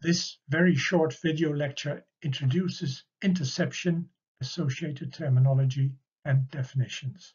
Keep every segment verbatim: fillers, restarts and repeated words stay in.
This very short video lecture introduces interception, associated terminology, and definitions.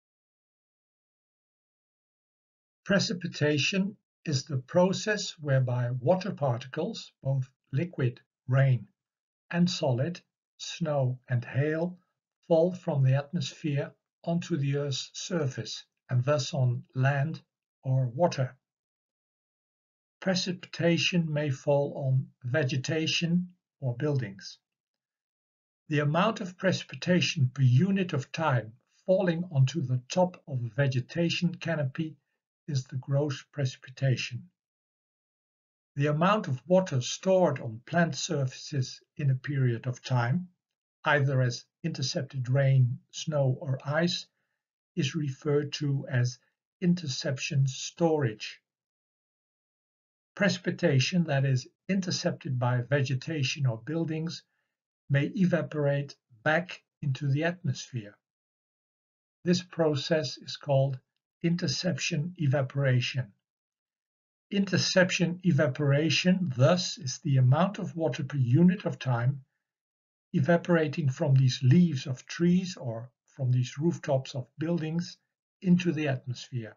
Precipitation is the process whereby water particles, both liquid, rain, and solid, snow and hail, fall from the atmosphere onto the Earth's surface and thus on land or water. Precipitation may fall on vegetation or buildings. The amount of precipitation per unit of time falling onto the top of a vegetation canopy is the gross precipitation. The amount of water stored on plant surfaces in a period of time, either as intercepted rain, snow, or ice, is referred to as interception storage. Precipitation that is intercepted by vegetation or buildings may evaporate back into the atmosphere. This process is called interception evaporation. Interception evaporation, thus, is the amount of water per unit of time evaporating from these leaves of trees or from these rooftops of buildings into the atmosphere.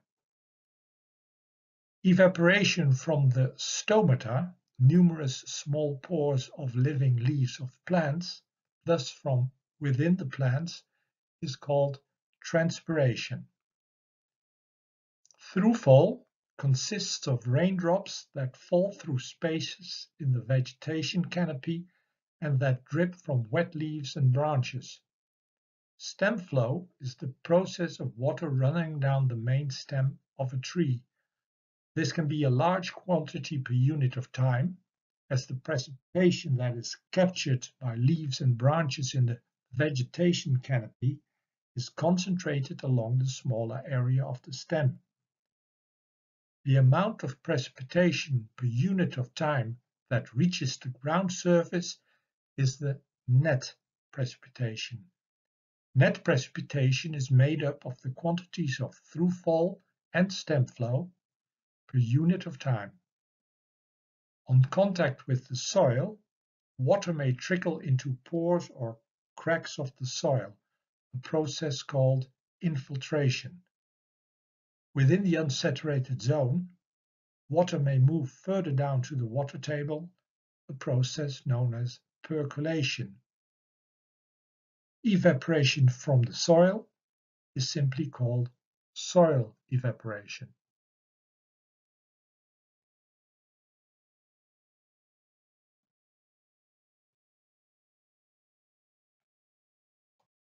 Evaporation from the stomata, numerous small pores of living leaves of plants, thus from within the plants, is called transpiration. Throughfall consists of raindrops that fall through spaces in the vegetation canopy and that drip from wet leaves and branches. Stem flow is the process of water running down the main stem of a tree. This can be a large quantity per unit of time, as the precipitation that is captured by leaves and branches in the vegetation canopy is concentrated along the smaller area of the stem. The amount of precipitation per unit of time that reaches the ground surface is the net precipitation. Net precipitation is made up of the quantities of throughfall and stem flow per unit of time. On contact with the soil, water may trickle into pores or cracks of the soil, a process called infiltration. Within the unsaturated zone, water may move further down to the water table, a process known as percolation. Evaporation from the soil is simply called soil evaporation.